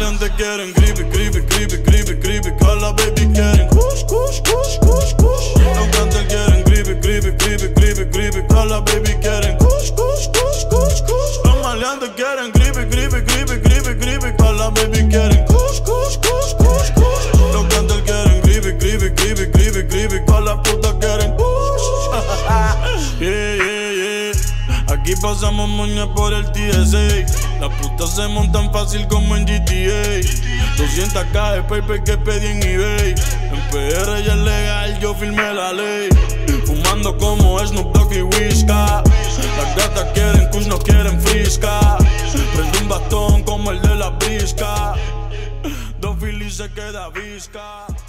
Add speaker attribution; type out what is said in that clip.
Speaker 1: maleantes quieren creepy, creepy, creepy, creepy, creepy. Todas las baby quieren kush, kush, kush, kush, kush. Los cantantes quieren creepy, creepy, creepy, creepy, creepy. Todas las baby quieren kush, kush, kush, kush, kush. Los maleantes quieren creepy, creepy, creepy, creepy, creepy. Todas las baby quieren kush, kush, kush, kush, kush. Los cantantes quieren creepy, creepy, creepy, creepy, creepy. Todas las putas quieren kush. Yeah, yeah, yeah. Aquí pasamos moñas por el TSA. Las putas se montan fácil como en GTA. 200k de paper que pedí en eBay. En PR ya es legal, yo firmé la ley. Fumando como Snoop Dogg y Whisca. Las gatas quieren kush, no quieren frisca. Prendo un bastón como el de la brisca. Dos Phillies se queda visca.